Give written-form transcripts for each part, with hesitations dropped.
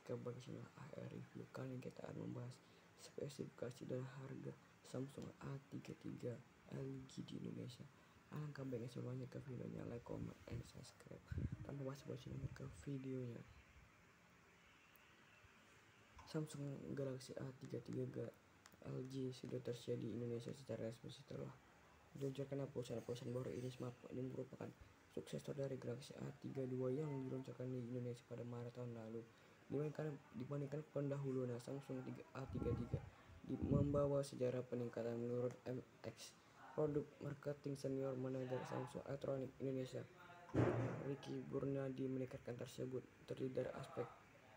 kabar channel AR Review. Kali ini kita akan membahas spesifikasi dan harga Samsung A33 LG di Indonesia. Alangkah baiknya sebelumnya ke videonya, like, comment, and subscribe. Tanpa basa-basi ke videonya. Samsung Galaxy A33 LG sudah tersedia di Indonesia secara resmi setelah diluncurkan perusahaan baru. Ini smartphone ini merupakan suksesor dari Galaxy A32 yang diluncurkan di Indonesia pada Maret tahun lalu. Dibandingkan pendahulunya, Samsung A33 membawa sejarah peningkatan menurut MX, produk marketing senior manager Samsung Electronics Indonesia, Ricky Burnadi, meningkatkan tersebut terdiri dari aspek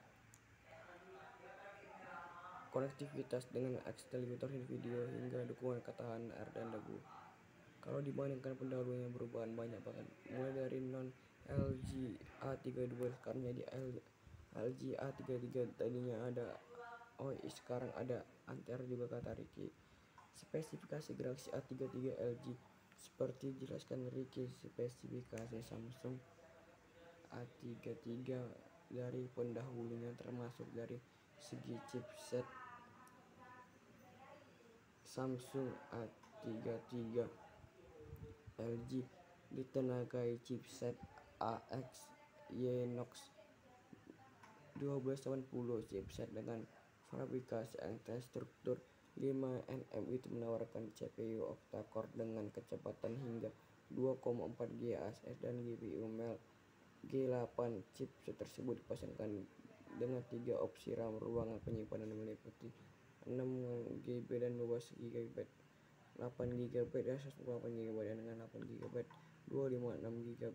konektivitas dengan akselerometer video hingga dukungan ketahanan air dan debu. Kalau dibandingkan pendahulunya, perubahan banyak banget, mulai dari non LG A32 sekarang jadi LG A33. Tadinya ada sekarang ada Anter juga, kata Ricky. Spesifikasi Galaxy A33 LG seperti dijelaskan Ricky. Spesifikasi Samsung A33 dari pendahulunya termasuk dari segi chipset. Samsung A33 LG ditenagai chipset Exynos 1280. Chipset dengan fabrikasi struktur 5 nm itu menawarkan CPU octa-core dengan kecepatan hingga 2,4 GHz dan GPU Mel G8. Chipset tersebut dipasangkan dengan 3 opsi RAM ruangan penyimpanan meliputi 6GB dan 12GB, 8GB dan 128GB, dan dengan 8GB 256GB.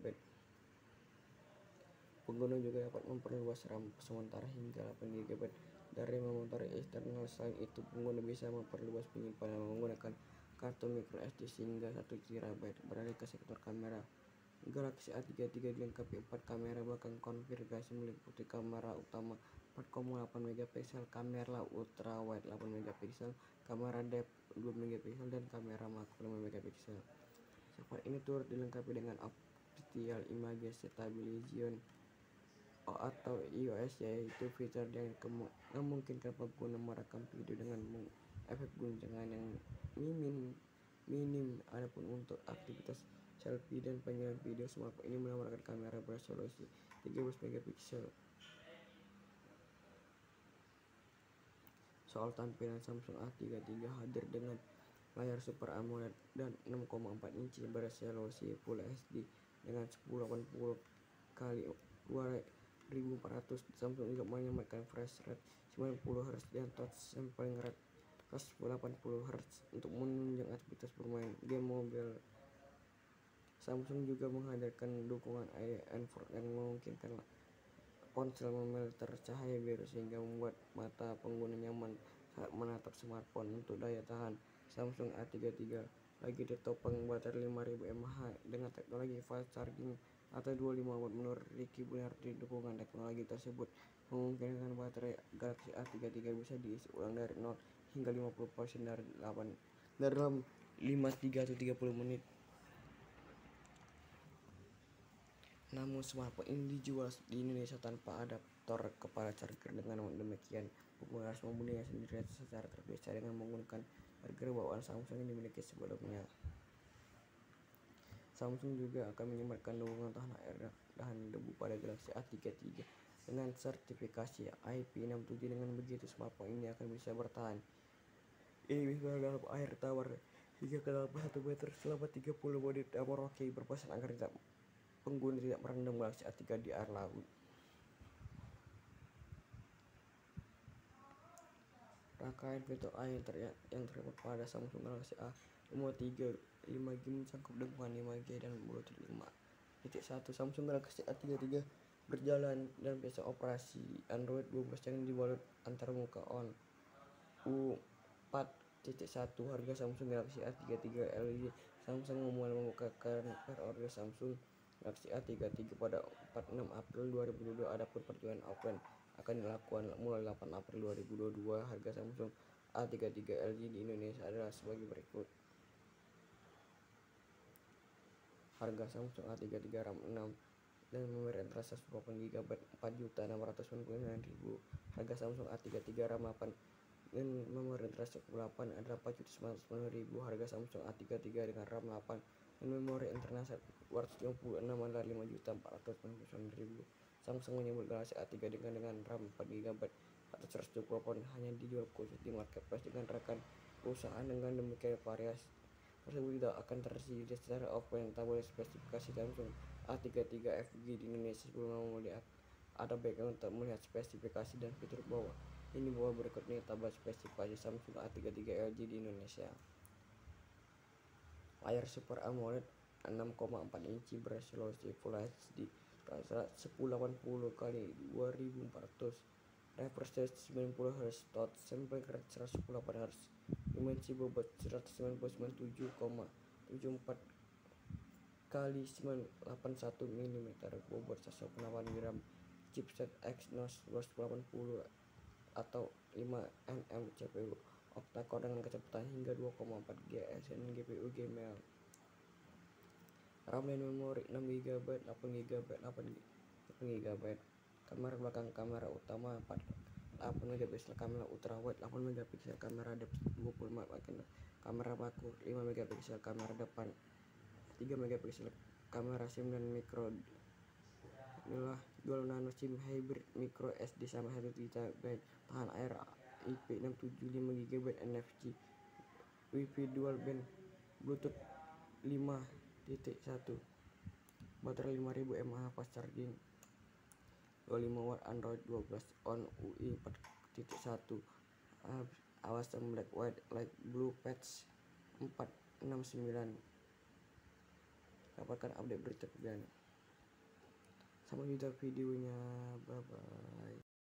Pengguna juga dapat memperluas RAM sementara hingga 8GB dari memori eksternal. Selain itu, pengguna bisa memperluas penyimpanan menggunakan kartu microSD hingga 1TB. Beralih ke sektor kamera, Galaxy A33 dilengkapi 4 kamera belakang konfigurasi meliputi kamera utama 4,8 MP, kamera ultrawide 8 MP, kamera depth 2 MP, dan kamera makro 5 MP. Smartphone ini turut dilengkapi dengan optical image stabilization atau iOS, yaitu fitur yang memungkinkan pengguna merekam video dengan efek guncangan yang minim. Adapun untuk aktivitas selfie dan panggilan video, smartphone ini menawarkan kamera beresolusi 13 MP. Soal tampilan, Samsung A33 hadir dengan layar Super AMOLED dan 6,4 inci beresolusi Full HD dengan 1080 x 2400. Samsung juga menyampaikan refresh rate 90Hz dan touch sampling rate 180Hz untuk menunjang aktivitas bermain game mobile. Samsung juga menghadirkan dukungan infrared yang memungkinkan ponsel memilter cahaya biru sehingga membuat mata pengguna nyaman saat menatap smartphone. Untuk daya tahan, Samsung A33 lagi ditopang baterai 5000 mAh dengan teknologi fast charging atau 25W. Menurut Ricky Burnadi, dukungan teknologi tersebut memungkinkan baterai Galaxy A33 bisa diisi ulang dari 0 hingga 50% dalam 53 atau 30 menit. Namun smartphone ini dijual di Indonesia tanpa adaptor kepala charger. Dengan demikian, pengguna harus membelinya sendiri secara terpisah dengan menggunakan charger bawaan Samsung yang dimiliki sebelumnya. Samsung juga akan menyematkan dukungan tahan air dan debu pada Galaxy A33 dengan sertifikasi IP67. Dengan begitu, smartphone ini akan bisa bertahan dalam air tawar hingga kedalaman 1 meter selama 30 menit. Merauke berpesan agar pengguna tidak merendam Galaxy A3 di air laut. Rangkaian fitur yang terdapat pada Samsung Galaxy A53 5G mencangkup dukungan 5G dan Bluetooth 5.1. Samsung Galaxy A33 berjalan dan bisa operasi Android 12 yang dibalut antarmuka on U4.1. Harga Samsung Galaxy A33 LG. Samsung mulai membukakan pre-order Samsung Galaxy A33 pada 46 April 2022. Adapun perjualan offline akan dilakukan mulai 8 April 2022. Harga Samsung A33 LG di Indonesia adalah sebagai berikut. Harga Samsung A33 RAM 6 dan memori RAM 128 GB 4.699.000. Harga Samsung A33 RAM 8 dan memori RAM 128 adalah 4.999.000. Harga Samsung A33 dengan RAM 8 dan memori internal 256 adalah 5.499.000. Samsung menyebut Galaxy A3 dengan RAM 4 GB atau 128 hanya dijual khusus di marketplace dengan rekan perusahaan. Dengan demikian variasi tersebut tidak akan tersedia secara offline. Tabel spesifikasi Samsung A33 FG di Indonesia. Sebelum membeli, ada baiknya untuk melihat spesifikasi dan fitur bawah ini. Berikut nih tabel spesifikasi Samsung A33 LG di Indonesia. Layar Super AMOLED 6,4 inci beresolusi Full HD 1080 x 2400, refresh rate 90 Hz, touch sampling rate 118 Hz, dimensi bobot 199,74 kali 981 mm, bobot 108 gram, chipset Exynos 280 atau 5 nm, CPU octa-core dengan kecepatan hingga 2,4 GHz dan GPU Gmail. RAM dan memori 6 GB 8 GB 8 GB. Kamera belakang, kamera utama 8 megapiksel, kamera ultrawide 8 megapiksel, kamera depth 25 megapiksel, kamera baku 5 megapiksel, kamera depan 3 megapiksel, kamera SIM dan micro inilah dual nano SIM hybrid micro SD sama 1 GB, tahan air, IP675 GB, NFC, Wi-Fi dual band, Bluetooth 5.1, baterai 5000 mAh, fast charging, 25 watt, Android 12 on, UI 4.1, awasan black white light blue patch 469. Dapatkan update berita terbaru. Sampai jumpa videonya, bye bye.